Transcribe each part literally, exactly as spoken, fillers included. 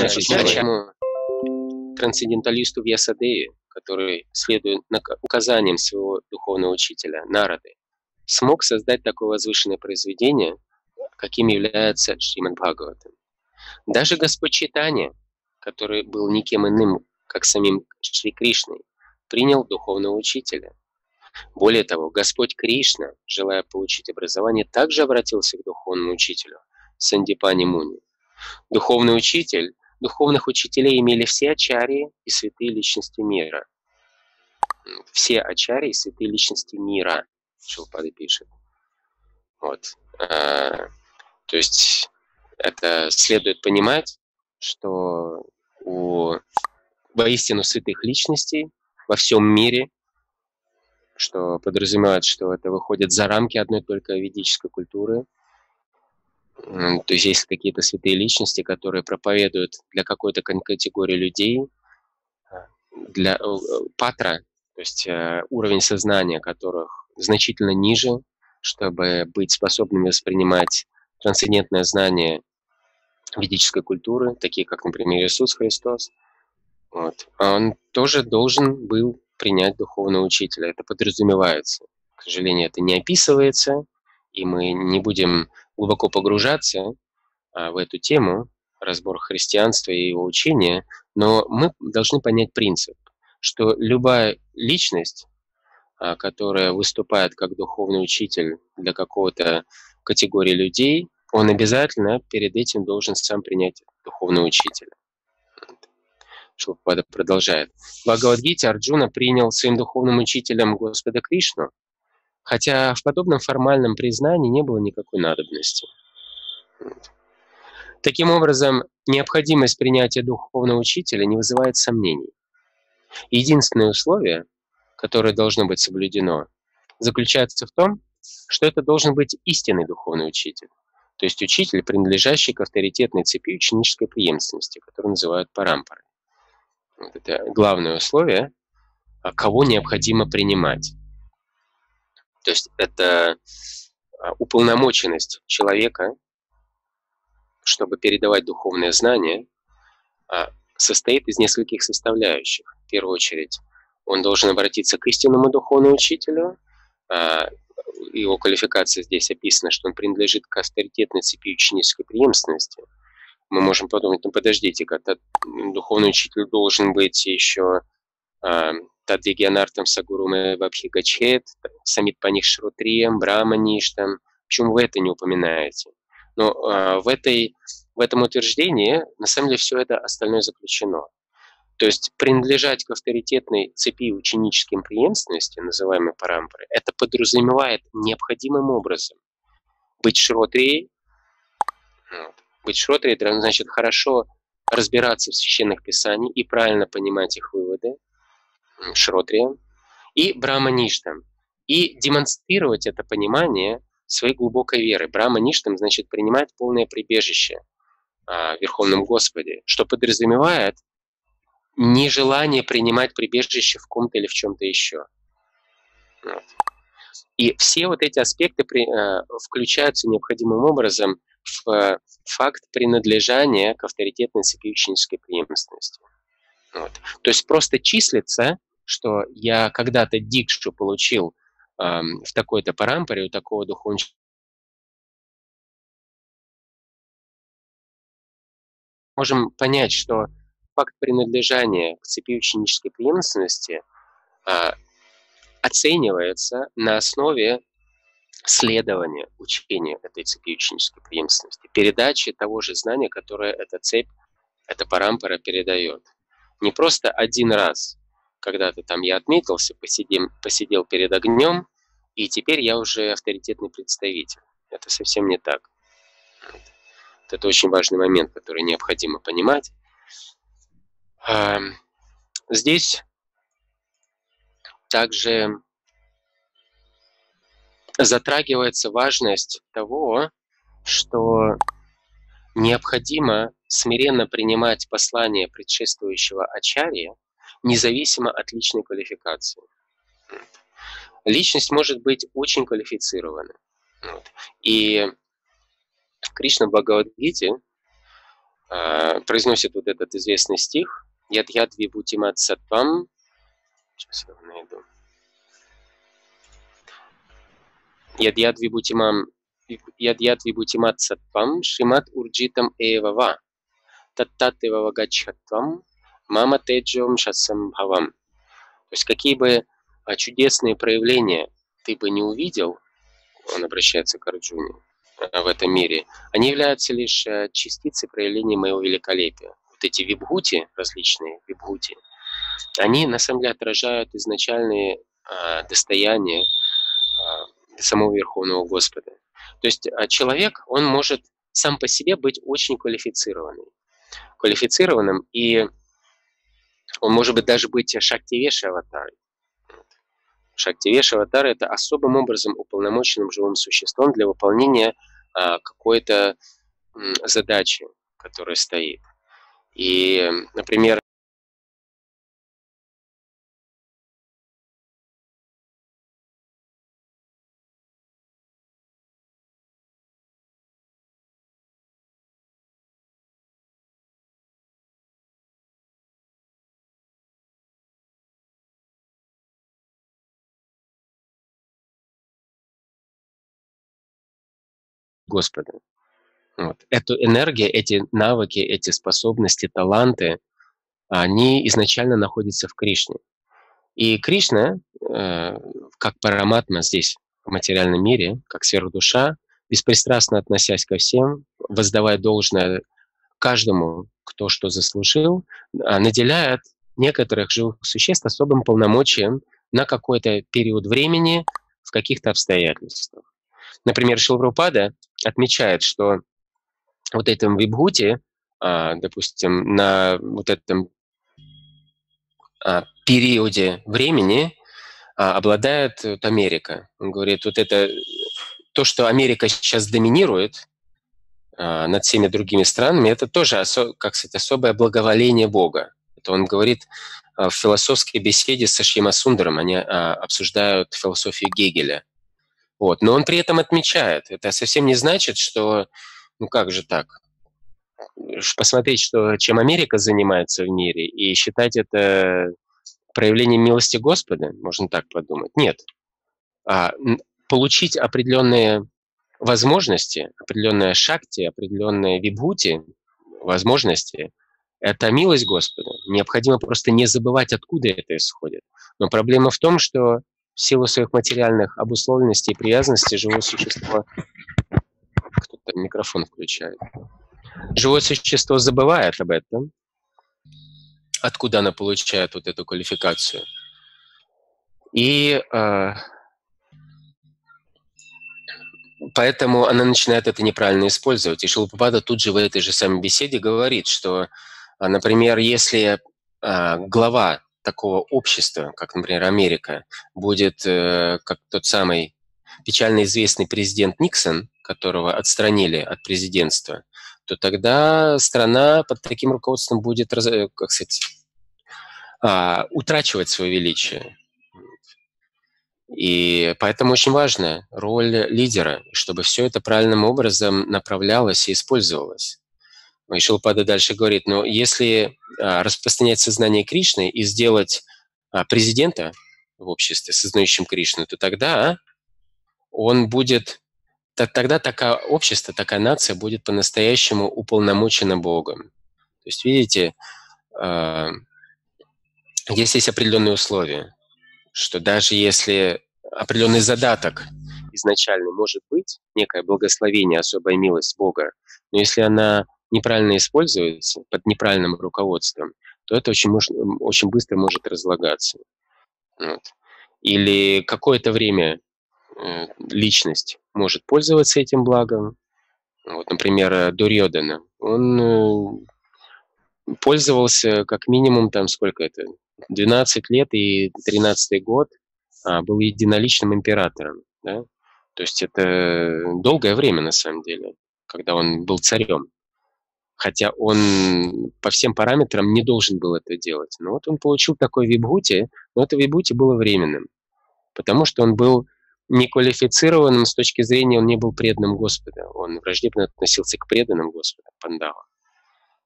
по-настоящему трансценденталисту Вьясадеви, который, следуя указаниям своего духовного учителя Нарады, смог создать такое возвышенное произведение, каким является Шримад Бхагаватам. Даже Господь Чайтанья, который был никем иным, как самим Шри Кришной, принял духовного учителя. Более того, Господь Кришна, желая получить образование, также обратился к духовному учителю Сандипани Муни. Духовный учитель, духовных учителей имели все ачарьи и святые личности мира. Все ачарьи и святые личности мира, Шилпада пишет. Вот. А, то есть это следует понимать, что у воистину святых личностей во всем мире, что подразумевает, что это выходит за рамки одной только ведической культуры. То есть есть какие-то святые личности, которые проповедуют для какой-то категории людей, для патра, то есть уровень сознания которых значительно ниже, чтобы быть способными воспринимать трансцендентное знание ведической культуры, такие как, например, Иисус Христос. Вот. Он тоже должен был принять духовного учителя. Это подразумевается. К сожалению, это не описывается, и мы не будем глубоко погружаться а, в эту тему, разбор христианства и его учения, но мы должны понять принцип, что любая личность, а, которая выступает как духовный учитель для какого-то категории людей, он обязательно перед этим должен сам принять духовного учителя. Шилпада продолжает. В Бхагавад-гите Арджуна принял своим духовным учителем Господа Кришну, хотя в подобном формальном признании не было никакой надобности. Таким образом, необходимость принятия духовного учителя не вызывает сомнений. Единственное условие, которое должно быть соблюдено, заключается в том, что это должен быть истинный духовный учитель, то есть учитель, принадлежащий к авторитетной цепи ученической преемственности, которую называют парампарой. Вот это главное условие, кого необходимо принимать. То есть это уполномоченность человека, чтобы передавать духовное знание, состоит из нескольких составляющих. В первую очередь, он должен обратиться к истинному духовному учителю. Его квалификация здесь описана, что он принадлежит к авторитетной цепи ученической преемственности. Мы можем подумать, ну подождите, как-то духовный учитель должен быть еще Тадвигьянартам Сагурумэ Вабхигачет, Самит Паних Шрутрием, Брамаништам. Почему вы это не упоминаете? Но а, в, этой, в этом утверждении на самом деле все это остальное заключено. То есть принадлежать к авторитетной цепи ученической преемственности, называемой парампарой, это подразумевает необходимым образом быть шротрией. Вот. Быть шротрией, это значит хорошо разбираться в священных писаниях и правильно понимать их выводы, шротрием, и брамаништам, и демонстрировать это понимание своей глубокой веры. Брамаништам значит принимать полное прибежище а, в Верховном Господе, что подразумевает нежелание принимать прибежище в ком-то или в чем-то еще. Вот. И все вот эти аспекты при, а, включаются необходимым образом в а, факт принадлежания к авторитетной цепи ученической преемственности. Вот. То есть просто числится, что я когда-то дикшу получил эм, в такой-то парампаре у такого духовного учителя. Можем понять, что факт принадлежания к цепи ученической преемственности э, оценивается на основе следования учению этой цепи ученической преемственности, передачи того же знания, которое эта цепь, эта парампара передает. Не просто один раз, когда-то там я отметился, посидим, посидел перед огнем, и теперь я уже авторитетный представитель. Это совсем не так. Вот. Это очень важный момент, который необходимо понимать. Здесь также затрагивается важность того, что необходимо смиренно принимать послание предшествующего ачарьи, независимо от личной квалификации. Личность может быть очень квалифицирована. И Кришна в Бхагавад-гите а, произносит вот этот известный стих «Яд-яд вибутимат сатвам». Сейчас я его найду. «Яд-яд вибутимам яд-яд вибутимат сатвам шримат урджитам эвава таттатева вагачхатвам мама теджом шасамбхавам». То есть какие бы чудесные проявления ты бы не увидел, он обращается к Арджуне, в этом мире, они являются лишь частицей проявления моего великолепия. Вот эти вибхути, различные вибхути, они на самом деле отражают изначальные а, достояния а, самого Верховного Господа. То есть а, человек, он может сам по себе быть очень квалифицированным. Квалифицированным, и он может быть даже быть шактивеши аватарой. Шактивеши аватара — это особым образом уполномоченным живым существом для выполнения а, какой-то м, задачи, которая стоит. И, например, Господа. Вот. Эту энергию, эти навыки, эти способности, таланты, они изначально находятся в Кришне. И Кришна, э, как параматма здесь, в материальном мире, как сверхдуша, беспристрастно относясь ко всем, воздавая должное каждому, кто что заслужил, наделяет некоторых живых существ особым полномочием на какой-то период времени в каких-то обстоятельствах. Например, Шрила Прабхупада отмечает, что вот этом вибхути, допустим, на вот этом периоде времени обладает вот Америка. Он говорит, вот это то, что Америка сейчас доминирует над всеми другими странами, это тоже, как сказать, особое благоволение Бога. Это он говорит в философской беседе с Шьяма Сундаром, они обсуждают философию Гегеля. Вот. Но он при этом отмечает, это совсем не значит, что, ну как же так, посмотреть, что, чем Америка занимается в мире, и считать это проявлением милости Господа, можно так подумать. Нет. А, получить определенные возможности, определенные шакти, определенные вибхути, возможности, это милость Господа. Необходимо просто не забывать, откуда это исходит. Но проблема в том, что в силу своих материальных обусловленностей и привязанностей живое существо... Кто-то микрофон включает. Живое существо забывает об этом, откуда она получает вот эту квалификацию. И э, поэтому она начинает это неправильно использовать. И Шрила Прабхупада тут же в этой же самой беседе говорит, что, например, если э, глава такого общества, как, например, Америка, будет э, как тот самый печально известный президент Никсон, которого отстранили от президентства, то тогда страна под таким руководством будет, как сказать, а, утрачивать свое величие. И поэтому очень важна роль лидера, чтобы все это правильным образом направлялось и использовалось. И Шрила Прабхупада дальше говорит, но если а, распространять сознание Кришны и сделать а, президента в обществе, сознающим Кришну, то тогда он будет, тогда такое общество, такая нация будет по-настоящему уполномочена Богом. То есть, видите, а, здесь есть определенные условия, что даже если определенный задаток изначально может быть, некое благословение, особая милость Бога, но если она неправильно используется, под неправильным руководством, то это очень, может, очень быстро может разлагаться. Вот. Или какое-то время э, личность может пользоваться этим благом. Вот, например, Дурьодана. Он э, пользовался как минимум, там сколько это, двенадцать лет и тринадцатый год, а, был единоличным императором. Да? То есть это долгое время на самом деле, когда он был царем. Хотя он по всем параметрам не должен был это делать. Но вот он получил такой вибхути, но это вибхути было временным, потому что он был неквалифицированным с точки зрения, он не был преданным Господа, он враждебно относился к преданным Господа, пандава.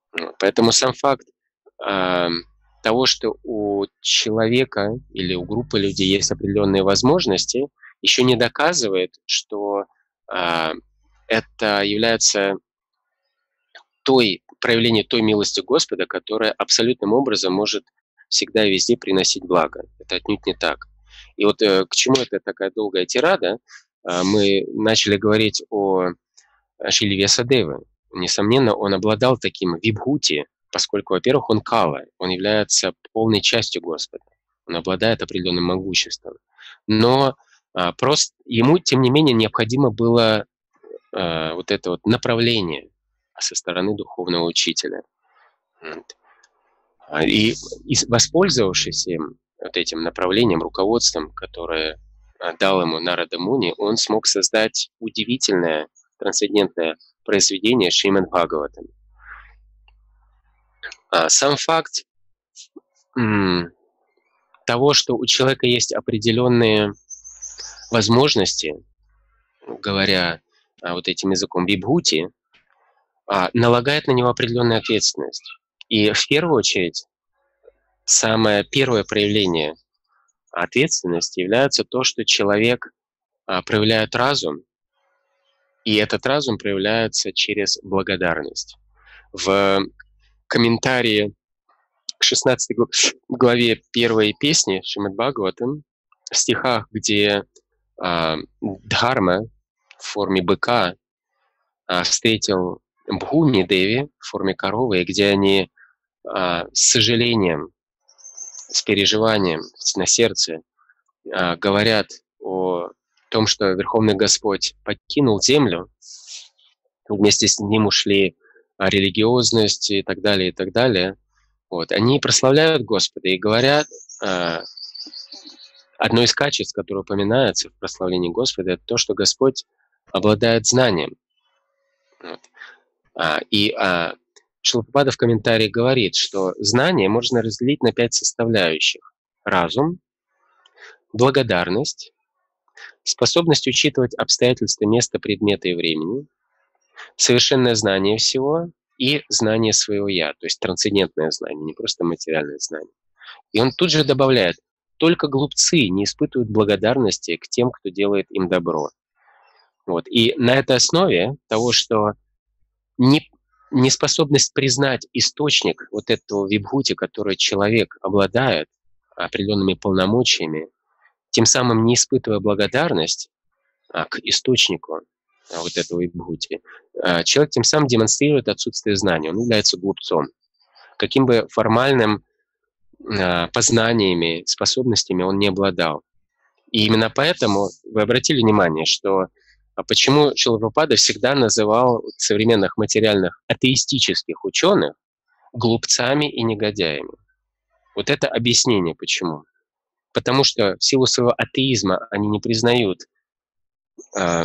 Вот. Поэтому сам факт э, того, что у человека или у группы людей есть определенные возможности, еще не доказывает, что э, это является той, проявление той милости Господа, которая абсолютным образом может всегда и везде приносить благо. Это отнюдь не так. И вот э, к чему это такая долгая тирада? Э, мы начали говорить о Шри Вьясадеве. Несомненно, он обладал таким вибхути, поскольку, во-первых, он кала, он является полной частью Господа, он обладает определенным могуществом. Но а, просто ему, тем не менее, необходимо было а, вот это вот направление со стороны духовного учителя. Вот. И, и воспользовавшись им, вот этим направлением, руководством, которое дал ему Нарада Муни, он смог создать удивительное, трансцендентное произведение Шримад Бхагаватам. А сам факт м, того, что у человека есть определенные возможности, говоря а, вот этим языком вибхути, а, налагает на него определенную ответственность. И в первую очередь, самое первое проявление ответственности является то, что человек а, проявляет разум, и этот разум проявляется через благодарность. В комментарии к шестнадцатой главе первой песни Шримад Бхагаватам, в стихах, где а, Дхарма в форме быка а, встретил Бхуми Деви в форме коровы, и где они а, с сожалением, с переживанием на сердце а, говорят о том, что Верховный Господь покинул землю, вместе с ним ушли а, религиозность и так далее, и так далее. Вот. Они прославляют Господа и говорят, а, одно из качеств, которое упоминается в прославлении Господа, это то, что Господь обладает знанием. Вот. А, и а, Шрила Прабхупада в комментарии говорит, что знание можно разделить на пять составляющих. Разум, благодарность, способность учитывать обстоятельства места, предмета и времени, совершенное знание всего и знание своего «я», то есть трансцендентное знание, не просто материальное знание. И он тут же добавляет, только глупцы не испытывают благодарности к тем, кто делает им добро. Вот. И на этой основе того, что не, неспособность признать источник вот этого вибхути, который человек обладает определенными полномочиями, тем самым не испытывая благодарность а, к источнику а, вот этого вибхути, а, человек тем самым демонстрирует отсутствие знаний, он является глупцом. Каким бы формальным а, познаниями, способностями он не обладал. И именно поэтому вы обратили внимание, что а почему Шрила Прабхупада всегда называл современных материальных атеистических ученых глупцами и негодяями. Вот это объяснение почему. Потому что в силу своего атеизма они не признают э,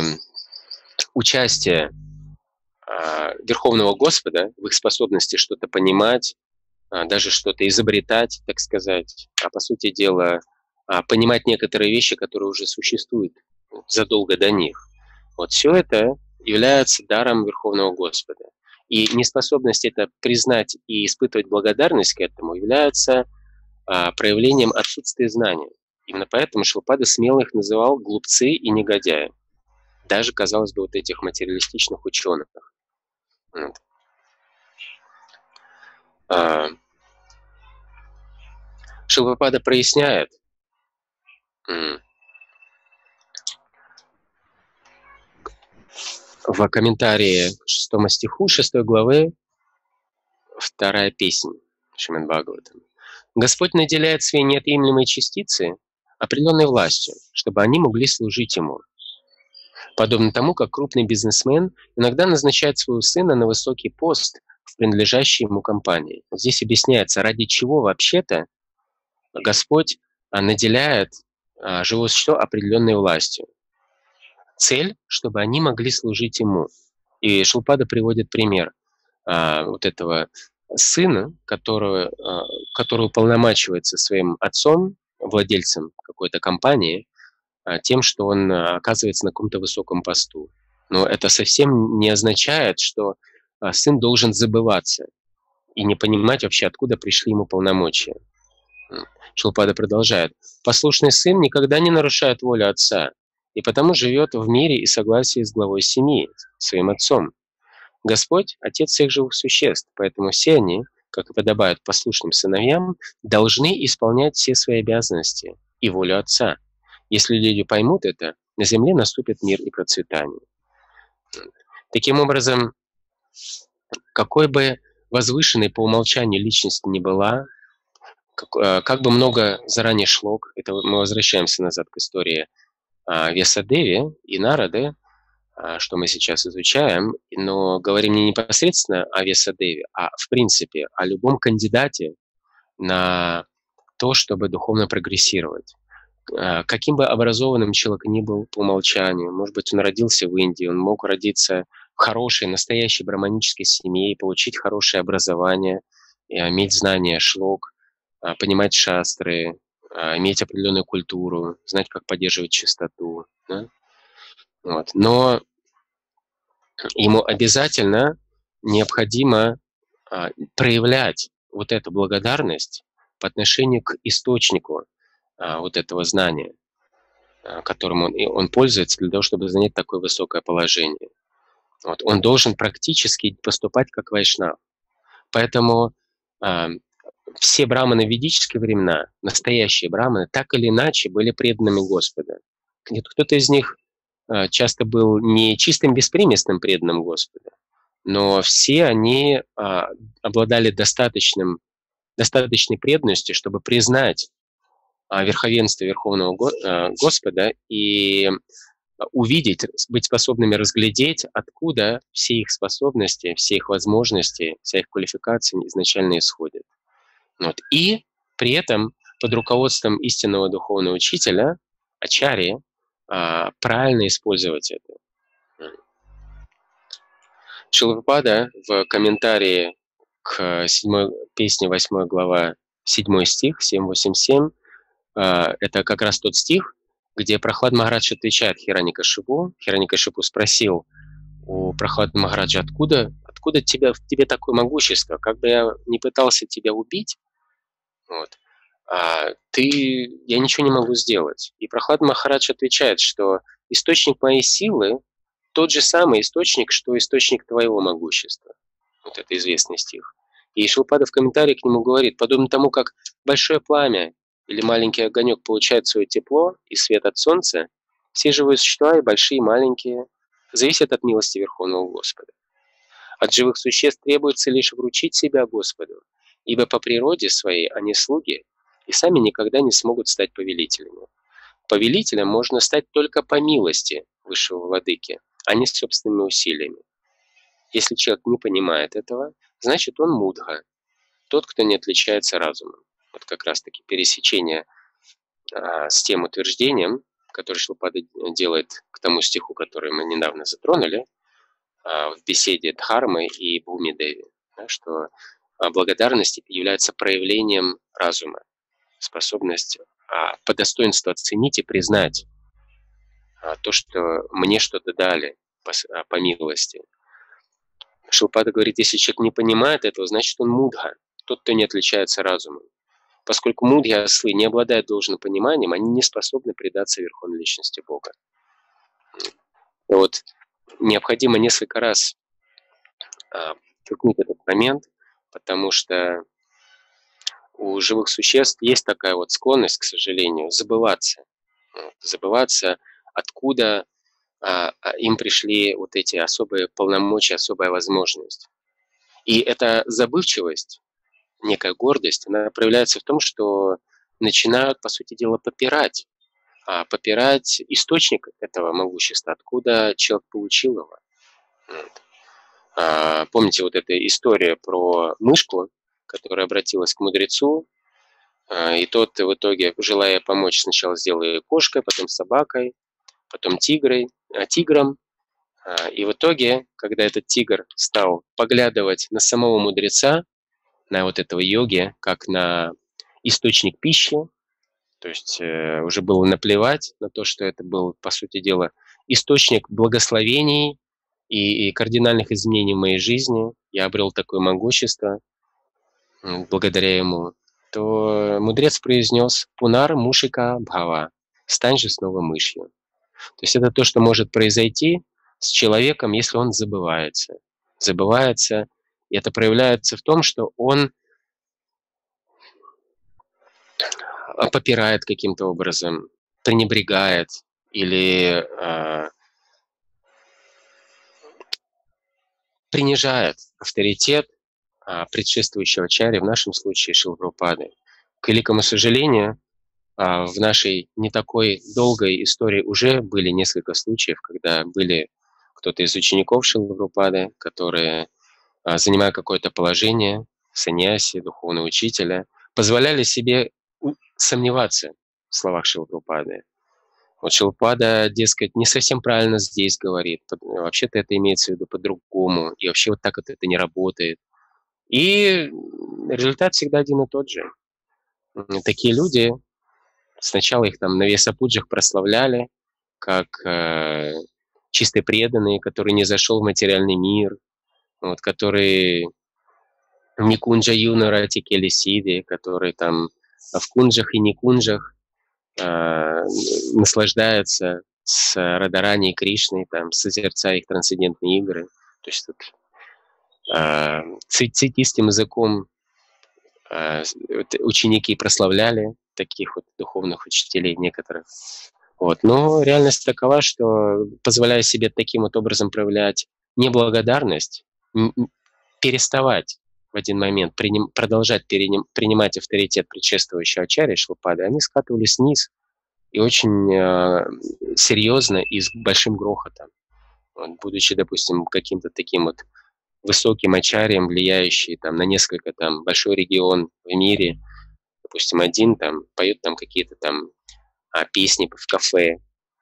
участие э, Верховного Господа в их способности что-то понимать, э, даже что-то изобретать, так сказать, а по сути дела э, понимать некоторые вещи, которые уже существуют задолго до них. Вот все это является даром Верховного Господа. И неспособность это признать и испытывать благодарность к этому является а, проявлением отсутствия знания. Именно поэтому Шрила Прабхупада смело их называл глупцы и негодяи. Даже, казалось бы, вот этих материалистичных ученых. Вот. А, Шрила Прабхупада проясняет, в комментарии к шестому стиху шестой главы, вторая песня Шримад Бхагаватам. Господь наделяет свои неотъемлемые частицы определенной властью, чтобы они могли служить Ему. Подобно тому, как крупный бизнесмен иногда назначает своего сына на высокий пост в принадлежащей ему компании. Вот здесь объясняется, ради чего вообще-то Господь наделяет живое существо определенной властью. Цель, чтобы они могли служить Ему. И Шрила Прабхупада приводит пример а, вот этого сына, которого, а, который уполномачивается своим отцом, владельцем какой-то компании, а, тем, что он а, оказывается на каком-то высоком посту. Но это совсем не означает, что а, сын должен забываться и не понимать вообще, откуда пришли ему полномочия. Шилпада продолжает. Послушный сын никогда не нарушает волю отца, и потому живет в мире и согласии с главой семьи, своим отцом. Господь – отец всех живых существ, поэтому все они, как и подобают послушным сыновьям, должны исполнять все свои обязанности и волю отца. Если люди поймут это, на земле наступит мир и процветание. Таким образом, какой бы возвышенной по умолчанию личность ни была, как, как бы много заранее шлок, это мы возвращаемся назад к истории а, Вьясадеви и Нарады, а, что мы сейчас изучаем, но говорим не непосредственно о Вьясадеве, а в принципе о любом кандидате на то, чтобы духовно прогрессировать. А, каким бы образованным человек ни был по умолчанию, может быть, он родился в Индии, он мог родиться в хорошей, настоящей браманической семье и получить хорошее образование, и иметь знания шлок, понимать шастры, иметь определенную культуру, знать, как поддерживать чистоту. Да? Вот. Но ему обязательно необходимо а, проявлять вот эту благодарность по отношению к источнику а, вот этого знания, а, которым он, он пользуется для того, чтобы занять такое высокое положение. Вот. Он должен практически поступать как вайшнав. Поэтому а, все браманы в ведические времена, настоящие браманы, так или иначе были преданными Господа. Кто-то из них а, часто был не чистым беспримесным преданным Господа, но все они а, обладали достаточным, достаточной преданностью, чтобы признать а, верховенство Верховного Го, а, Господа и увидеть, быть способными разглядеть, откуда все их способности, все их возможности, вся их квалификация изначально исходит. Вот. И при этом под руководством истинного духовного учителя, ачарьи, а, правильно использовать это. Шилапрапада в комментарии к седьмой песне, восьмой глава, седьмой стих, семь восемь семь, а, это как раз тот стих, где Прохлад Махарадж отвечает Хираникашипу. Хираникашипу спросил у Прохлада Махараджа, откуда, откуда тебя, в тебе такое могущество? Как бы я не пытался тебя убить, вот, а, ты, я ничего не могу сделать. И Прохлад Махарадж отвечает, что источник моей силы тот же самый источник, что источник твоего могущества. Вот это известный стих. И Шилапрапада в комментарии к нему говорит, подобно тому, как большое пламя или маленький огонек получает свое тепло и свет от солнца, все живые существа, и большие, и маленькие, зависят от милости Верховного Господа. От живых существ требуется лишь вручить себя Господу, ибо по природе своей они слуги и сами никогда не смогут стать повелителями. Повелителем можно стать только по милости Высшего Владыки, а не собственными усилиями. Если человек не понимает этого, значит он мудха, тот, кто не отличается разумом. Вот как раз-таки пересечение а, с тем утверждением, которое Шилапрапада делает к тому стиху, который мы недавно затронули, а, в беседе Дхармы и Бхуми-Деви, да, что а, благодарность является проявлением разума, способность а, по достоинству оценить и признать а, то, что мне что-то дали по, а, по милости. Шилапрапада говорит, если человек не понимает этого, значит он мудха, тот, кто не отличается разумом. Поскольку мудхи ослы не обладают должным пониманием, они не способны предаться Верховной Личности Бога. И вот необходимо несколько раз а, подчеркнуть этот момент, потому что у живых существ есть такая вот склонность, к сожалению, забываться. Забываться, откуда а, им пришли вот эти особые полномочия, особая возможность. И эта забывчивость, некая гордость, она проявляется в том, что начинают, по сути дела, попирать, а, попирать источник этого могущества, откуда человек получил его. Вот. А, помните вот эта история про мышку, которая обратилась к мудрецу, а, и тот в итоге, желая помочь, сначала сделал ее кошкой, потом собакой, потом тигрой, а, тигром. А, и в итоге, когда этот тигр стал поглядывать на самого мудреца, на вот этого йоги, как на источник пищи, то есть э, уже было наплевать на то, что это был, по сути дела, источник благословений и, и кардинальных изменений в моей жизни. Я обрел такое могущество. благодаря ему, то мудрец произнес «Пунар мушика бхава» — «Стань же снова мышью». То есть это то, что может произойти с человеком, если он забывается. Забывается, и это проявляется в том, что он попирает каким-то образом, пренебрегает или э, принижает авторитет э, предшествующего ачарьи, в нашем случае Шрилы Прабхупады. К великому сожалению, э, в нашей не такой долгой истории уже были несколько случаев, когда были кто-то из учеников Шрилы Прабхупады, которые, э, занимая какое-то положение, саньяси, духовного учителя, позволяли себе сомневаться в словах Шрилы Прабхупады. Вот Шрила Прабхупада, дескать, не совсем правильно здесь говорит. Вообще-то это имеется в виду по-другому. И вообще вот так вот это не работает. И результат всегда один и тот же. Такие люди, сначала их там на весапуджах прославляли, как э, чистые преданные, который не зашел в материальный мир, вот, который не кунджа юна рати кели сиди, который там в кунджах и не кунджах э, наслаждается с Радарани и Кришной, там, созерцая их трансцендентные игры. То есть тут э, цитистским языком э, ученики прославляли таких вот духовных учителей некоторых. Вот. Но реальность такова, что, позволяя себе таким вот образом проявлять неблагодарность, переставать в один момент приним, продолжать переним, принимать авторитет предшествующего ачарьи Шрилы Прабхупады, они скатывались вниз и очень э, серьезно и с большим грохотом. Вот, будучи, допустим, каким-то таким вот высоким ачарьем, влияющий там, на несколько, там, большой регион в мире, допустим, один там поет там какие-то там а, песни в кафе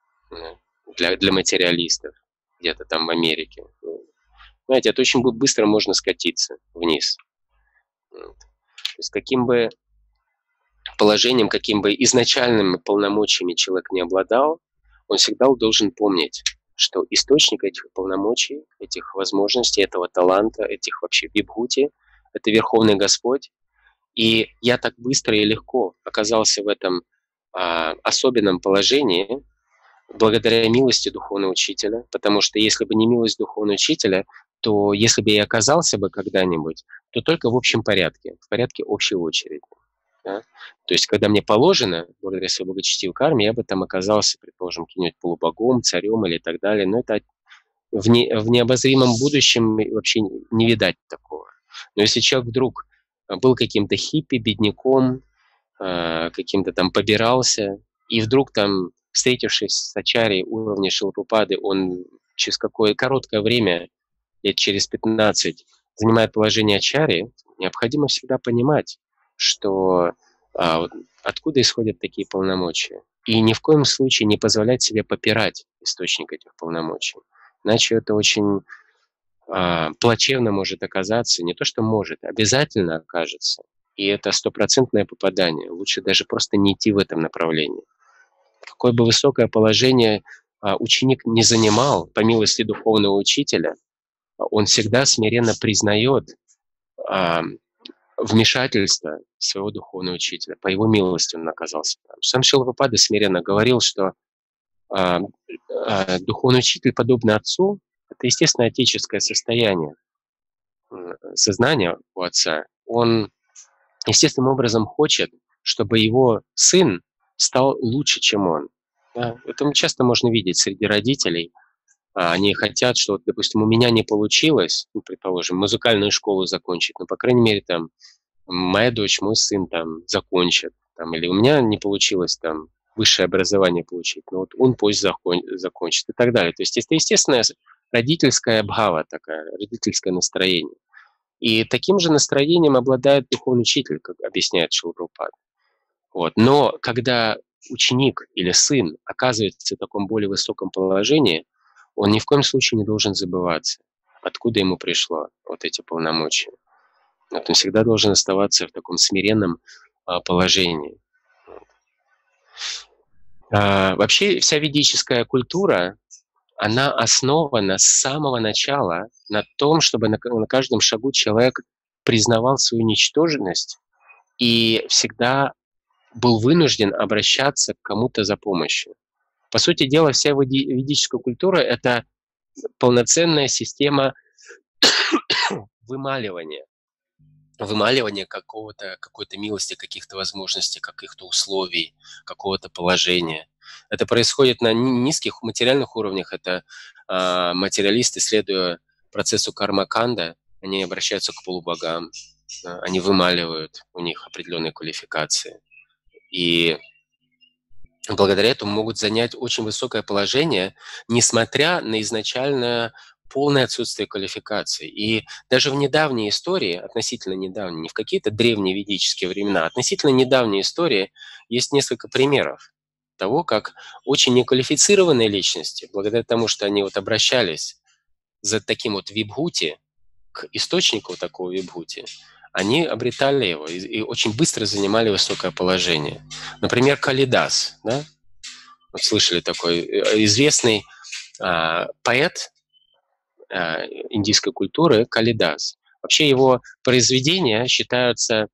для, для материалистов где-то там в Америке. Знаете, это очень быстро можно скатиться вниз. Вот. То есть каким бы положением, каким бы изначальными полномочиями человек не обладал, он всегда должен помнить, что источник этих полномочий, этих возможностей, этого таланта, этих вообще вибхути — это Верховный Господь. И я так быстро и легко оказался в этом а, особенном положении благодаря милости Духовного Учителя, потому что если бы не милость Духовного Учителя, то если бы я оказался бы когда-нибудь, то только в общем порядке, в порядке общей очереди. Да? То есть, когда мне положено, благодаря своей благочестивой карме, я бы там оказался, предположим, каким-нибудь полубогом, царем или так далее, но это в, не, в необозримом будущем вообще не видать такого. Но если человек вдруг был каким-то хиппи, бедняком, каким-то там побирался, и вдруг там, встретившись с ачарьей уровня Шрилы Прабхупады, он через какое короткое время, лет через пятнадцать, занимает положение ачарьи, необходимо всегда понимать, что а, откуда исходят такие полномочия. И ни в коем случае не позволять себе попирать источник этих полномочий. Иначе это очень а, плачевно может оказаться, не то что может, обязательно окажется. И это стопроцентное попадание. Лучше даже просто не идти в этом направлении. Какое бы высокое положение а, ученик не занимал, по милости духовного учителя, он всегда смиренно признает а, вмешательство своего духовного учителя. По его милости он оказался там. Сам Шрила Прабхупада смиренно говорил, что а, а, духовный учитель, подобно отцу, это естественное отеческое состояние сознания у отца. Он естественным образом хочет, чтобы его сын стал лучше, чем он. Да? Это часто можно видеть среди родителей. Они хотят, что, допустим, у меня не получилось, ну, предположим, музыкальную школу закончить, но, по крайней мере, там, моя дочь, мой сын там закончат, там, или у меня не получилось там высшее образование получить, но вот он пусть закон, закончит и так далее. То есть это естественная родительская бхава такая, родительское настроение. И таким же настроением обладает духовный учитель, как объясняет Шрила Прабхупада. Вот. Но когда ученик или сын оказывается в таком более высоком положении, он ни в коем случае не должен забываться, откуда ему пришло вот эти полномочия. Вот он всегда должен оставаться в таком смиренном а, положении. А, вообще вся ведическая культура, она основана с самого начала на том, чтобы на, на каждом шагу человек признавал свою ничтожность и всегда был вынужден обращаться к кому-то за помощью. По сути дела, вся ведическая культура – это полноценная система вымаливания. Вымаливания какого-то, какой-то милости, каких-то возможностей, каких-то условий, какого-то положения. Это происходит на низких материальных уровнях. Это э, материалисты, следуя процессу карма-канда, они обращаются к полубогам, э, они вымаливают у них определенные квалификации. И благодаря этому могут занять очень высокое положение, несмотря на изначальное полное отсутствие квалификации. И даже в недавней истории, относительно недавней, не в какие-то древние ведические времена, а относительно недавней истории есть несколько примеров того, как очень неквалифицированные личности, благодаря тому, что они вот обращались за таким вот вибхути, к источнику такого вибхути, они обретали его и, и очень быстро занимали высокое положение. Например, Калидас, да? Вот слышали такой известный а, поэт а, индийской культуры Калидас. Вообще его произведения считаются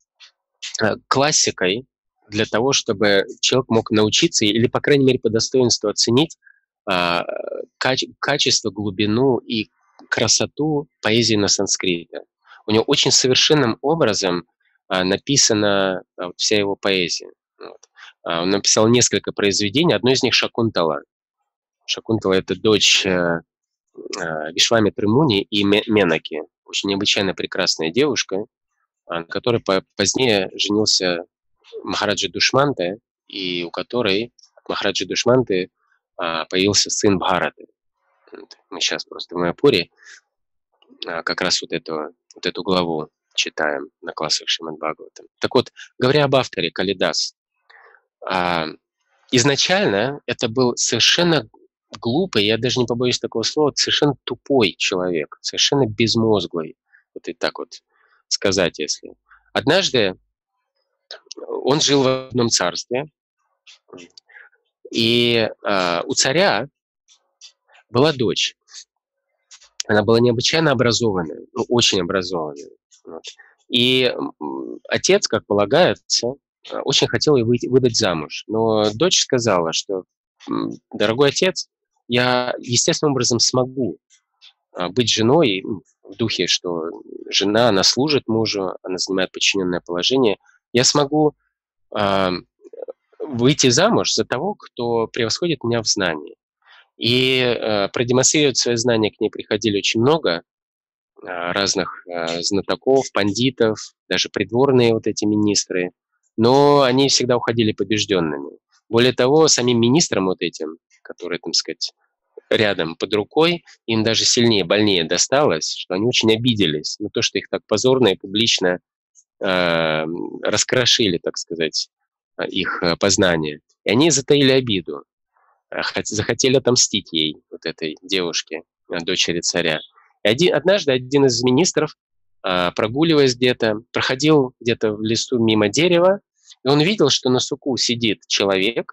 а, классикой для того, чтобы человек мог научиться или, по крайней мере, по достоинству оценить а, каче- качество, глубину и красоту поэзии на санскрите. У него очень совершенным образом а, написана а, вот вся его поэзия. Вот. А, он написал несколько произведений, одно из них «Шакунтала». Шакунтала – это дочь а, а, Вишвамитры Муни и Менаки, очень необычайно прекрасная девушка, а, на которой по позднее женился Махараджа Душманте, и у которой от Махараджи Душманте а, появился сын Бхараты. Вот. Мы сейчас просто в Майяпуре а, как раз вот эту, вот эту главу читаем на классах Шримад Бхагаватам. Так вот, говоря об авторе Калидас, а, изначально это был совершенно глупый, я даже не побоюсь такого слова, совершенно тупой человек, совершенно безмозглый, вот и так вот сказать, если. Однажды он жил в одном царстве, и а, у царя была дочь. Она была необычайно образованная, ну, очень образованная. Вот. И м, отец, как полагается, очень хотел ее выйти, выдать замуж. Но дочь сказала, что, м, дорогой отец, я естественным образом смогу а, быть женой, ну, в духе, что жена, она служит мужу, она занимает подчиненное положение. Я смогу а, выйти замуж за того, кто превосходит меня в знании. И э, продемонстрировать свои знания к ней приходили очень много э, разных э, знатоков, пандитов, даже придворные вот эти министры. Но они всегда уходили побежденными. Более того, самим министрам вот этим, которые, так сказать, рядом под рукой, им даже сильнее, больнее досталось, что они очень обиделись на то, что их так позорно и публично э, раскрошили, так сказать, их э, познания. И они затаили обиду. Захотели отомстить ей, вот этой девушке, дочери царя. И один, однажды один из министров, прогуливаясь где-то, проходил где-то в лесу мимо дерева, и он видел, что на суку сидит человек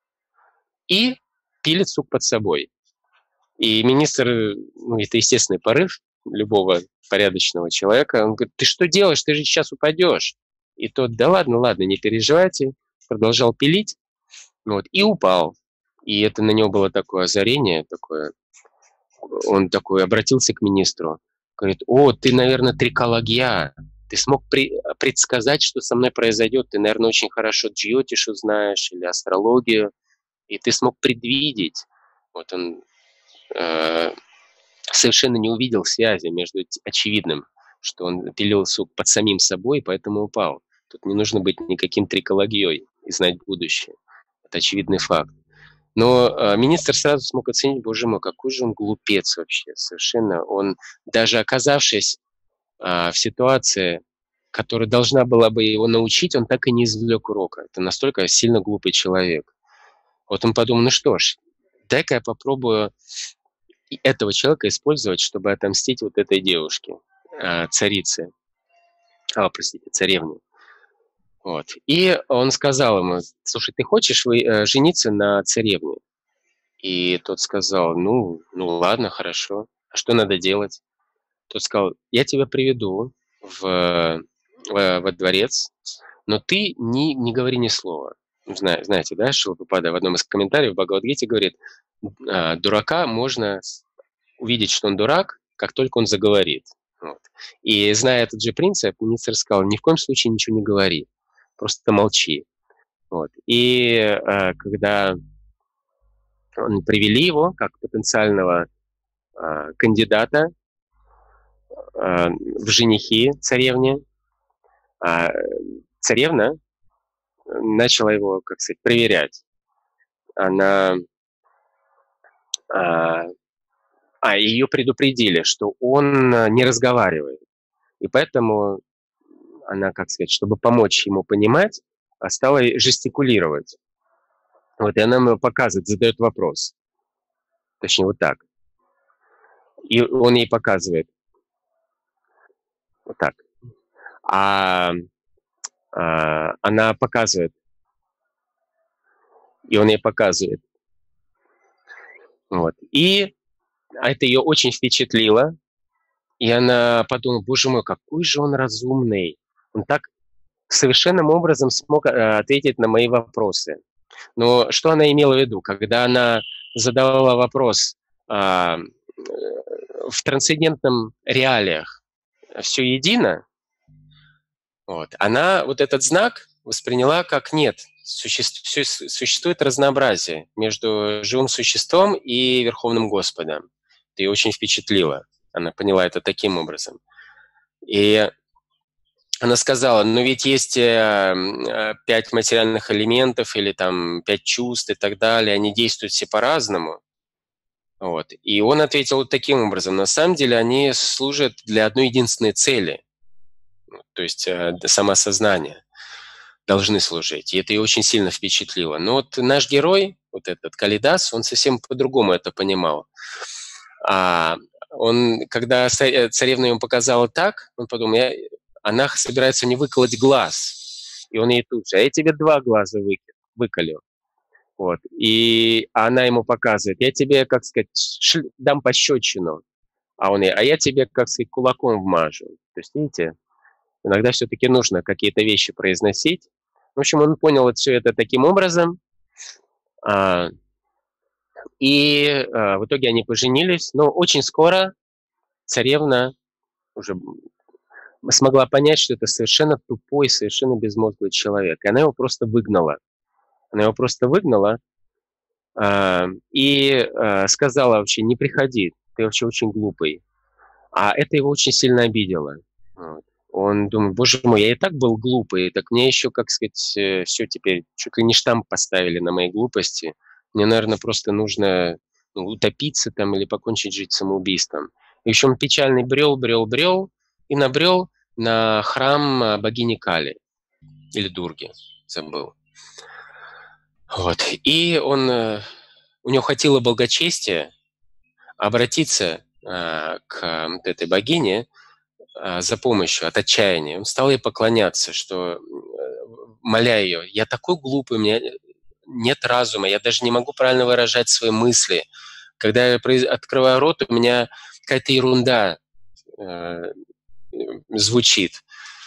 и пилит сук под собой. И министр, ну, это естественный порыв любого порядочного человека, он говорит: ты что делаешь, ты же сейчас упадешь. И тот: да ладно, ладно, не переживайте, продолжал пилить, вот, и упал. И это на него было такое озарение, такое. Он такой обратился к министру, говорит: о, ты, наверное, трикология, ты смог при, предсказать, что со мной произойдет, ты, наверное, очень хорошо джьотишу знаешь или астрологию, и ты смог предвидеть. Вот он э, совершенно не увидел связи между очевидным, что он пилил сук под самим собой, поэтому упал. Тут не нужно быть никаким трикологией и знать будущее. Это очевидный факт. Но э, министр сразу смог оценить: боже мой, какой же он глупец вообще, совершенно. Он, даже оказавшись э, в ситуации, которая должна была бы его научить, он так и не извлек урока. Это настолько сильно глупый человек. Вот он подумал: ну что ж, дай-ка я попробую этого человека использовать, чтобы отомстить вот этой девушке, э, царице, а, простите, царевне. Вот. И он сказал ему: слушай, ты хочешь вы, э, жениться на царевне? И тот сказал: ну, ну ладно, хорошо. А что надо делать? Тот сказал: я тебя приведу в, в, во дворец, но ты не, не говори ни слова. Зна, знаете, да, Шилапрапада в одном из комментариев в Бхагавад-гите говорит, дурака можно увидеть, что он дурак, как только он заговорит. Вот. И зная этот же принцип, министр сказал, ни в коем случае ничего не говори, просто молчи. Вот. И э, когда он, привели его как потенциального э, кандидата э, в женихи царевне, э, царевна начала его, как сказать, проверять. Она... Э, а, ее предупредили, что он не разговаривает. И поэтому она, как сказать, чтобы помочь ему понимать, стала жестикулировать. Вот, и она ему показывает, задает вопрос. Точнее, вот так. И он ей показывает. Вот так. А, а она показывает. И он ей показывает. Вот. И это ее очень впечатлило. И она подумала, боже мой, какой же он разумный. Он так совершенным образом смог ответить на мои вопросы. Но что она имела в виду? Когда она задавала вопрос а, в трансцендентном реалиях все едино, вот, она вот этот знак восприняла как нет. Существует, существует разнообразие между живым существом и Верховным Господом. Это ее очень впечатлило. Она поняла это таким образом. И она сказала, ну ведь есть э, пять материальных элементов или там пять чувств и так далее, они действуют все по-разному. Вот. И он ответил вот таким образом, на самом деле они служат для одной единственной цели, то есть э, самосознания должны служить. И это ее очень сильно впечатлило. Но вот наш герой, вот этот Калидас, он совсем по-другому это понимал. А он, когда царевна ему показала так, он подумал, я... она собирается не выколоть глаз. И он ей тут же, а я тебе два глаза выколю. Вот. И она ему показывает, я тебе, как сказать, ш... дам пощечину. А он ей, а я тебе, как сказать, кулаком вмажу. То есть, видите, иногда все-таки нужно какие-то вещи произносить. В общем, он понял вот все это таким образом. А... И а, в итоге они поженились. Но очень скоро царевна уже смогла понять, что это совершенно тупой, совершенно безмозглый человек. И она его просто выгнала. Она его просто выгнала э, и э, сказала вообще, не приходи, ты вообще очень глупый. А это его очень сильно обидело. Вот. Он думает, боже мой, я и так был глупый, так мне еще, как сказать, э, все теперь, чуть ли не штамп поставили на моей глупости. Мне, наверное, просто нужно ну, утопиться там или покончить жизнь самоубийством. И еще он печальный брел, брел, брел и набрел на храм богини Кали или Дурги, забыл. Вот. И он, у него хватило благочестия обратиться а, к вот этой богине а, за помощью от отчаяния. Он стал ей поклоняться, что, моля ее, я такой глупый, у меня нет разума, я даже не могу правильно выражать свои мысли. Когда я открываю рот, у меня какая-то ерунда э, звучит.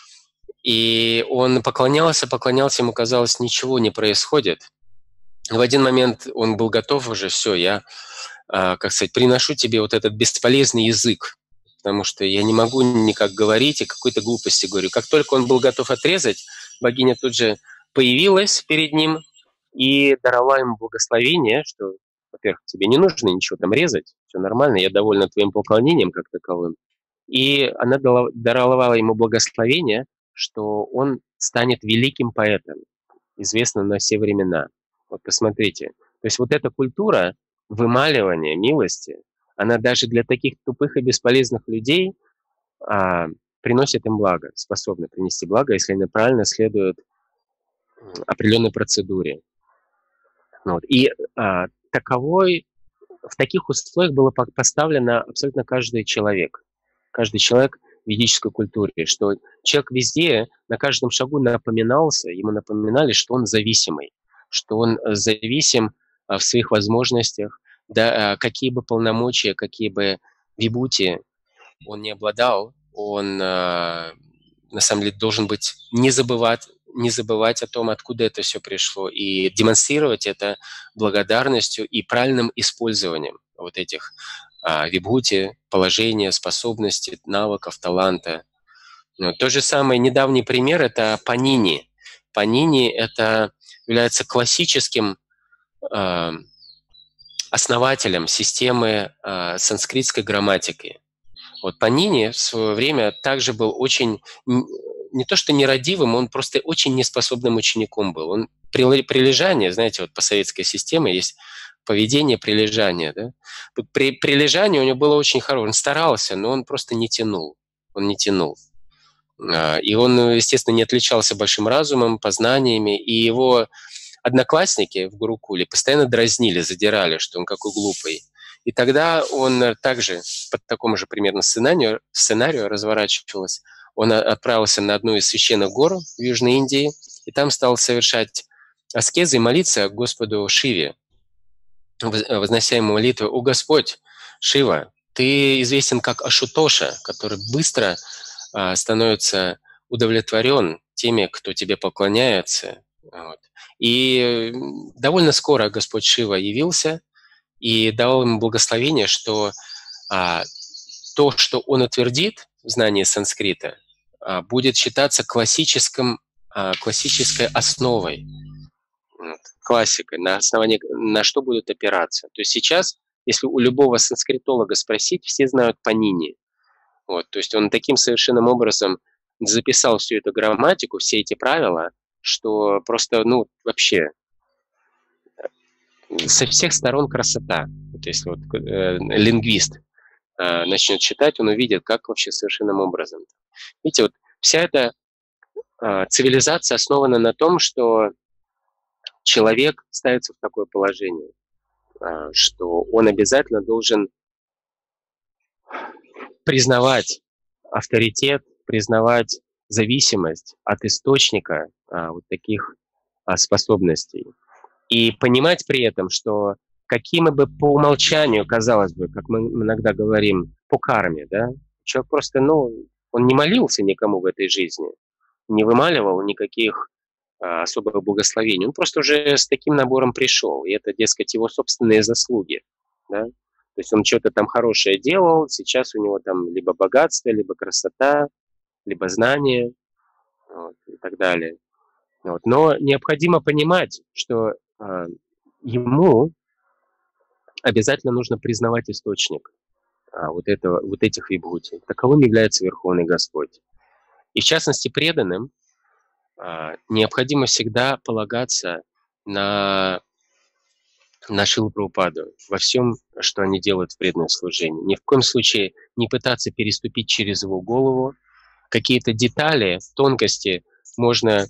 И он поклонялся, поклонялся, ему казалось, ничего не происходит. В один момент он был готов уже, все, я, как сказать, приношу тебе вот этот бесполезный язык, потому что я не могу никак говорить и какой-то глупости говорю. Как только он был готов отрезать, богиня тут же появилась перед ним и даровала ему благословение, что, во-первых, тебе не нужно ничего там резать, все нормально, я довольна твоим поклонением как таковым. И она даровала ему благословение, что он станет великим поэтом, известным на все времена. Вот посмотрите. То есть вот эта культура вымаливания милости, она даже для таких тупых и бесполезных людей а, приносит им благо, способна принести благо, если они правильно следуют определенной процедуре. Вот. И а, таковой, в таких условиях было поставлено абсолютно каждый человек. Каждый человек в ведической культуре, что человек везде, на каждом шагу напоминался, ему напоминали, что он зависимый, что он зависим в своих возможностях, да, какие бы полномочия, какие бы вибути он не обладал, он на самом деле должен быть не забывать, не забывать о том, откуда это все пришло, и демонстрировать это благодарностью и правильным использованием вот этих а, вибхути, положения, способностей, навыков, таланта. Ну, тот же самый недавний пример – это Панини. Панини – это является классическим э, основателем системы э, санскритской грамматики. Вот Панини в свое время также был очень, не то что нерадивым, он просто очень неспособным учеником был. Он прилежание, знаете, вот по советской системе есть поведение прилежания. Да? При прилежании у него было очень хорошее. Он старался, но он просто не тянул. Он не тянул. И он, естественно, не отличался большим разумом, познаниями, и его одноклассники в Гурукуле постоянно дразнили, задирали, что он какой глупый. И тогда он также, по такому же примерно сценарию, сценарию разворачивалось, он отправился на одну из священных гор в Южной Индии, и там стал совершать аскезы и молиться Господу Шиве, вознося ему молитву: «О Господь, Шива, ты известен как Ашутоша, который быстро а, становится удовлетворен теми, кто тебе поклоняется». Вот. И довольно скоро Господь Шива явился и дал ему благословение, что а, то, что он утвердит в знании санскрита, а, будет считаться классическим, а, классической основой, вот, классикой, на основании на что будут опираться. То есть сейчас, если у любого санскритолога спросить, все знают Панини. Вот, то есть он таким совершенным образом записал всю эту грамматику, все эти правила, что просто, ну, вообще со всех сторон красота. Вот если вот э, лингвист э, начнет читать, он увидит, как вообще совершенным образом. Видите, вот вся эта э, цивилизация основана на том, что человек ставится в такое положение, э, что он обязательно должен признавать авторитет, признавать зависимость от источника а, вот таких а, способностей. И понимать при этом, что каким бы по умолчанию, казалось бы, как мы иногда говорим, по карме, да, человек просто, ну, он не молился никому в этой жизни, не вымаливал никаких а, особых благословений, он просто уже с таким набором пришел, и это, дескать, его собственные заслуги, да. То есть он что-то там хорошее делал, сейчас у него там либо богатство, либо красота, либо знание, вот, и так далее. Вот. Но необходимо понимать, что э, ему обязательно нужно признавать источник а, вот, этого, вот этих вибхути. Таковым является Верховный Господь. И в частности преданным э, необходимо всегда полагаться на на Шрилу Прабхупаду во всем, что они делают в преданном служении. Ни в коем случае не пытаться переступить через его голову. Какие-то детали, тонкости можно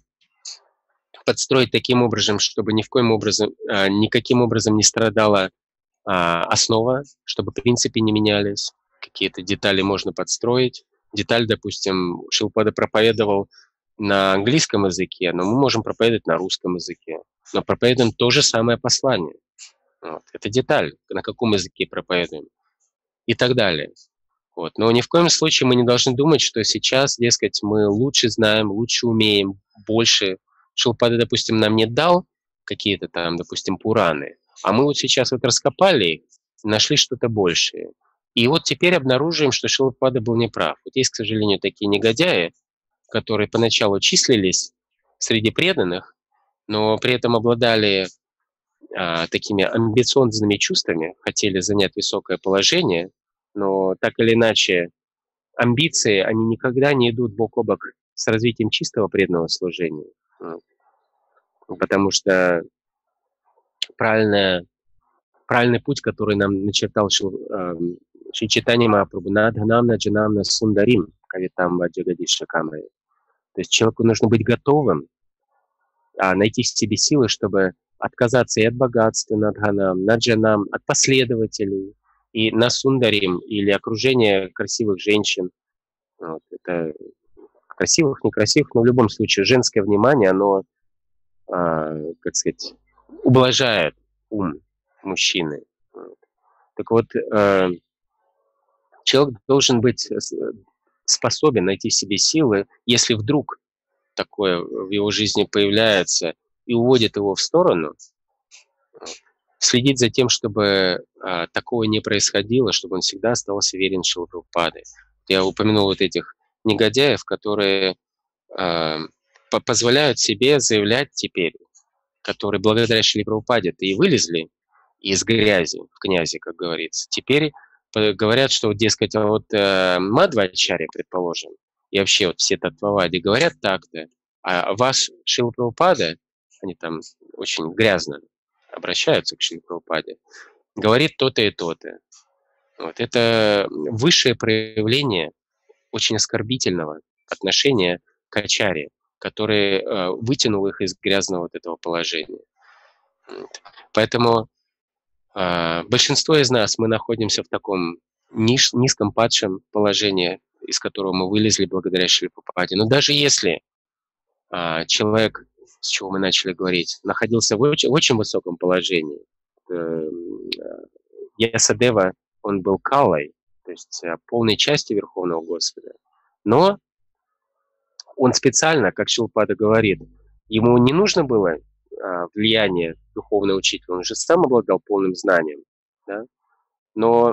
подстроить таким образом, чтобы ни в коем образом, а, никаким образом не страдала а, основа, чтобы принципы не менялись. Какие-то детали можно подстроить. Деталь, допустим, Шрилпада проповедовал на английском языке, но мы можем проповедовать на русском языке. Но проповедуем то же самое послание. Вот. Это деталь, на каком языке проповедуем и так далее. Вот. Но ни в коем случае мы не должны думать, что сейчас, дескать, мы лучше знаем, лучше умеем, больше. Шрилпада, допустим, нам не дал какие-то там, допустим, Пураны, а мы вот сейчас вот раскопали их, нашли что-то большее. И вот теперь обнаруживаем, что Шрилпада был неправ. Вот есть, к сожалению, такие негодяи, которые поначалу числились среди преданных, но при этом обладали а, такими амбициозными чувствами, хотели занять высокое положение, но так или иначе амбиции, они никогда не идут бок о бок с развитием чистого преданного служения. Потому что правильная, правильный путь, который нам начертал Шри Чайтанья Махапрабху, «Надханамна джанамна сундарим кавитам ваджагадиша камры». То есть человеку нужно быть готовым, а найти в себе силы, чтобы отказаться и от богатства, надханам, наджанам, от последователей, и на сундарим, или окружение красивых женщин. Вот, это красивых, некрасивых, но в любом случае женское внимание, оно, а, как сказать, ублажает ум мужчины. Вот. Так вот, э, человек должен быть способен найти в себе силы, если вдруг такое в его жизни появляется и уводит его в сторону, следить за тем, чтобы а, такого не происходило, чтобы он всегда оставался верен Шриле Прабхупаде. Я упомянул вот этих негодяев, которые а, по позволяют себе заявлять теперь, которые благодаря Шриле Прабхупаде-то и вылезли из грязи в князи, как говорится. Теперь говорят, что, дескать, а вот э, Мадхвачарья, предположим, и вообще вот все Татвавади говорят так-то, а ваш Шрила Прабхупада, они там очень грязно обращаются к Шриле Прабхупаде, говорит то-то и то-то. Вот. Это высшее проявление очень оскорбительного отношения к Ачарье, который э, вытянул их из грязного вот этого положения. Вот. Поэтому э, большинство из нас, мы находимся в таком ниш, низком падшем положении, из которого мы вылезли благодаря Шриле Прабхупаде. Но даже если э, человек, с чего мы начали говорить, находился в очень, в очень высоком положении, э, Ясадева, он был калой, то есть э, полной частью Верховного Господа, но он специально, как Шилпада говорит, ему не нужно было а, влияние духовного учителя, он же сам обладал полным знанием, да? Но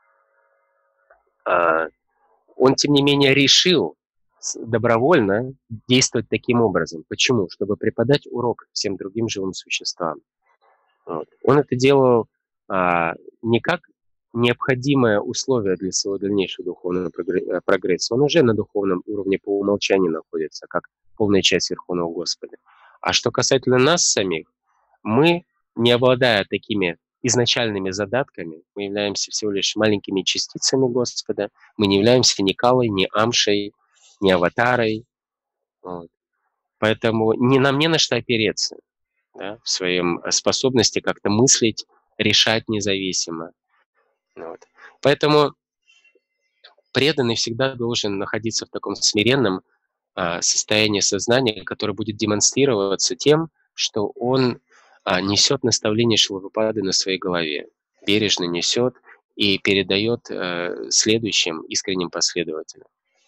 а, он, тем не менее, решил добровольно действовать таким образом. Почему? Чтобы преподать урок всем другим живым существам. Вот. Он это делал а, не как необходимое условие для своего дальнейшего духовного прогресса. Он уже на духовном уровне по умолчанию находится, как полная часть Верховного Господа. А что касательно нас самих, мы, не обладая такими изначальными задатками, мы являемся всего лишь маленькими частицами Господа, мы не являемся ни Калой, ни Амшей, ни Аватарой. Вот. Поэтому не, нам не на что опереться, да, в своем способности как-то мыслить, решать независимо. Вот. Поэтому преданный всегда должен находиться в таком смиренном а, состоянии сознания, которое будет демонстрироваться тем, что он а, несет наставление Шрилы Прабхупады на своей голове, бережно несет и передает а, следующим искренним последователям.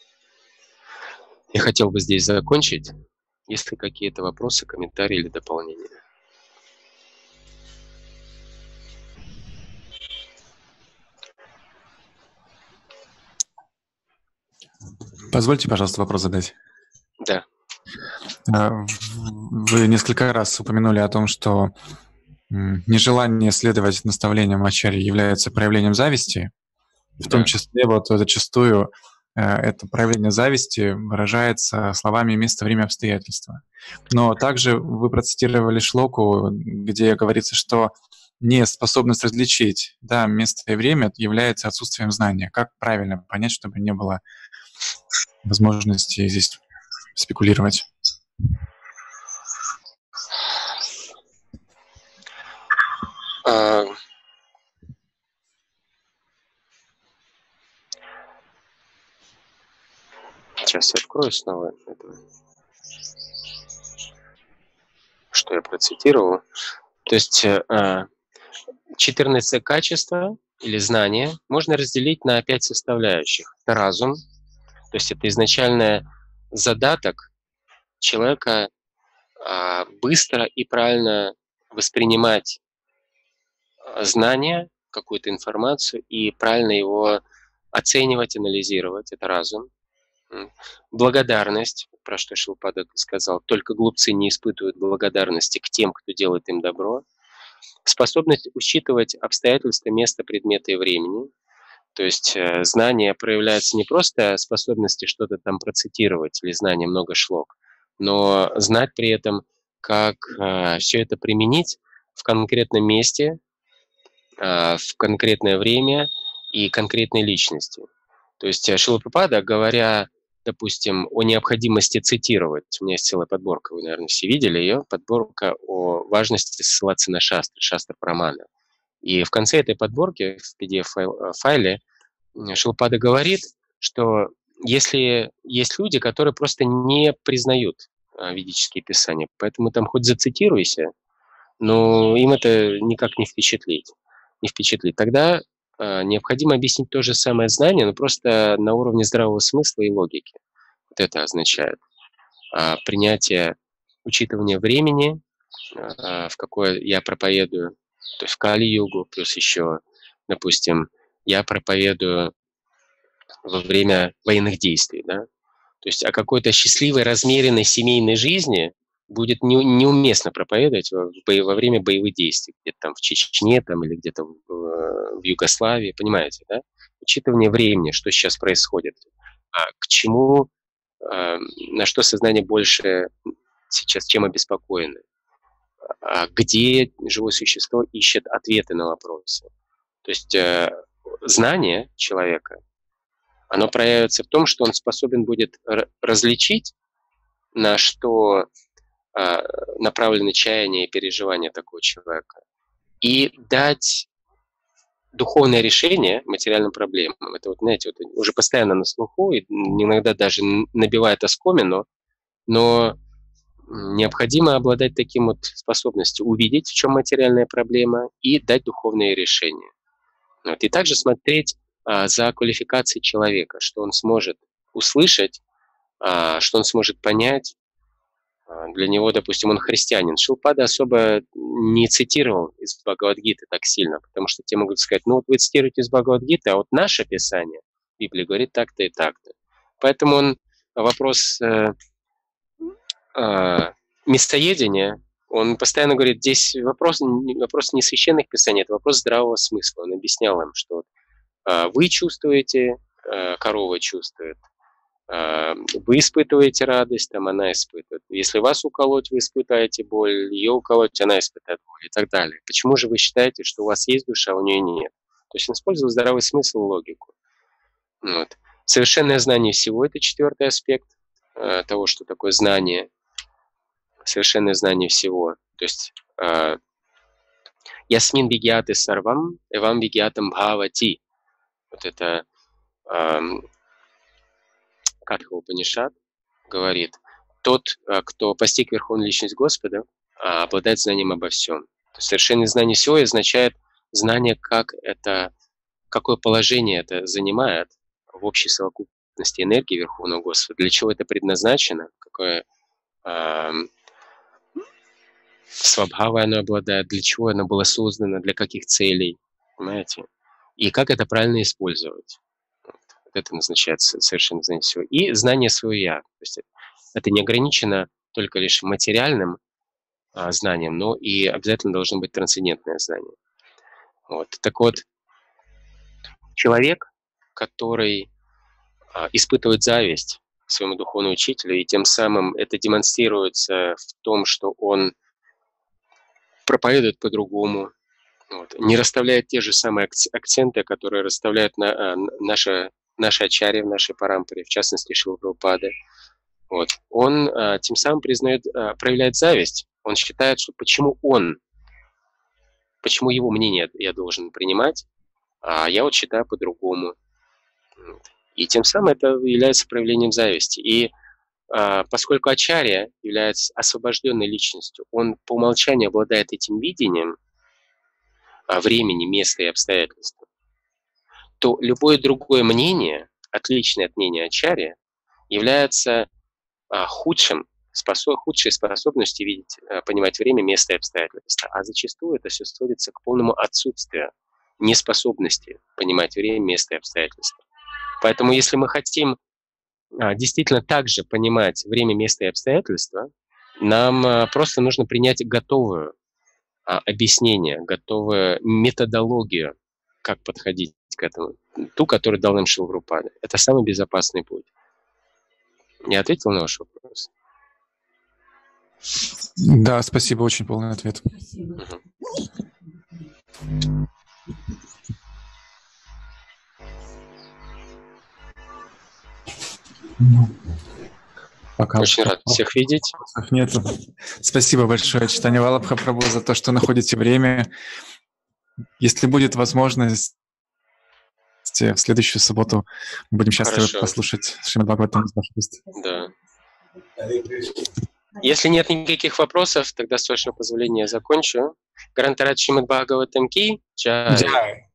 Я хотел бы здесь закончить. Есть ли какие-то вопросы, комментарии или дополнения? Позвольте, пожалуйста, вопрос задать. Да. Вы несколько раз упомянули о том, что нежелание следовать наставлениям Ачарьи является проявлением зависти. В да. том числе, вот зачастую это проявление зависти выражается словами «место, время, обстоятельства». Но также вы процитировали шлоку, где говорится, что неспособность различить, да, место и время является отсутствием знания. Как правильно понять, чтобы не было возможности здесь спекулировать? А... Сейчас я открою снова это, что я процитировал. То есть четырнадцать качества или знания можно разделить на пять составляющих. Это разум, то есть это изначальный задаток человека быстро и правильно воспринимать знания, какую-то информацию и правильно его оценивать, анализировать. Это разум. Благодарность, про что Шилпада сказал, только глупцы не испытывают благодарности к тем, кто делает им добро. Способность учитывать обстоятельства, место, предметы и времени. То есть э, знание проявляется не просто способности что-то там процитировать или знание много шлок, но знать при этом, как э, все это применить в конкретном месте, э, в конкретное время и конкретной личности. То есть Шрила Прабхупада, говоря, допустим, о необходимости цитировать, у меня есть целая подборка, вы, наверное, все видели ее, подборка о важности ссылаться на шастры, шастра прамана. И в конце этой подборки, в пи ди эф-файле, Шрила Прабхупада говорит, что если есть люди, которые просто не признают ведические писания, поэтому там хоть зацитируйся, но им это никак не впечатлить. Не впечатлит. Тогда э, необходимо объяснить то же самое знание, но просто на уровне здравого смысла и логики. Вот это означает э, принятие, учитывание времени, э, в какое я проповедую, то есть в Кали-югу, плюс еще, допустим, я проповедую во время военных действий, да? То есть о какой-то счастливой, размеренной семейной жизни будет не, неуместно проповедовать во, во время боевых действий, где-то там в Чечне там, или где-то в, в Югославии, понимаете, да? Учитывание времени, что сейчас происходит, а к чему, а, на что сознание больше сейчас, чем обеспокоено, а где живое существо ищет ответы на вопросы. То есть э, знание человека, оно проявится в том, что он способен будет различить, на что э, направлены чаяния и переживания такого человека, и дать духовное решение материальным проблемам. Это вот, знаете, вот уже постоянно на слуху, и иногда даже набивает оскомину, но необходимо обладать таким вот способностью увидеть, в чем материальная проблема, и дать духовное решение. Вот. И также смотреть а, за квалификацией человека, что он сможет услышать, а, что он сможет понять. А, для него, допустим, он христианин. Шилпада особо не цитировал из Бхагавад-гиты так сильно, потому что те могут сказать, ну вот вы цитируете из Бхагавад-гиты, а вот наше Писание, Библия говорит так-то и так-то. Поэтому он вопрос э, э, местоедения, он постоянно говорит, здесь вопрос, вопрос не священных писаний, это вопрос здравого смысла. Он объяснял им, что э, вы чувствуете, э, корова чувствует, э, вы испытываете радость, там она испытывает. Если вас уколоть, вы испытаете боль, ее уколоть, она испытает боль и так далее. Почему же вы считаете, что у вас есть душа, а у нее нет? То есть он использовал здравый смысл и логику. Вот. Совершенное знание всего – это четвертый аспект э, того, что такое знание. Совершенное знание всего. То есть «Ясмин вигьяты сарвам, эвам вигьятам бхавати». Вот это э, Катха Упанишад говорит, тот, кто постиг Верховную Личность Господа, обладает знанием обо всем. То есть совершенное знание всего означает знание, как это, какое положение это занимает в общей совокупности энергии Верховного Господа, для чего это предназначено, какое э, свабхавой оно обладает, для чего оно было создано, для каких целей, понимаете? И как это правильно использовать. Вот. Это назначается совершенно знание всего. И знание своего «я». То есть это не ограничено только лишь материальным а, знанием, но и обязательно должно быть трансцендентное знание. Вот. Так вот, человек, который а, испытывает зависть к своему духовному учителю, и тем самым это демонстрируется в том, что он проповедует по-другому, вот, не расставляет те же самые акценты, которые расставляют на, а, наши, наши ачарьи в нашей парампаре, в частности Шрила Прабхупады. Вот. Он а, тем самым признает, а, проявляет зависть. Он считает, что почему он, почему его мнение я должен принимать, а я вот считаю по-другому. Вот. И тем самым это является проявлением зависти. И а, поскольку ачарья является освобожденной личностью, он по умолчанию обладает этим видением а, времени, места и обстоятельств, то любое другое мнение, отличное от мнения ачарья, является а, худшим, способ, худшей способностью видеть, а, понимать время, место и обстоятельства. А зачастую это все сводится к полному отсутствию неспособности понимать время, место и обстоятельства. Поэтому если мы хотим а, действительно также понимать время, место и обстоятельства, нам а, просто нужно принять готовую а, объяснение, готовую методологию, как подходить к этому, ту, которую дал нам Шрила Прабхупада. Это самый безопасный путь. Я ответил на ваш вопрос? Да, спасибо, очень полный ответ. Угу. Пока Очень рад всех видеть. Нет. Спасибо большое, Чайтанья Валабха Прабху, за то, что находите время. Если будет возможность, в следующую субботу будем счастливы Хорошо. послушать Шримад Бхагаватам из ваших уст. Да. Если нет никаких вопросов, тогда, с вашего позволения, я закончу. Грантарадж Шримад Бхагаватам ки джай.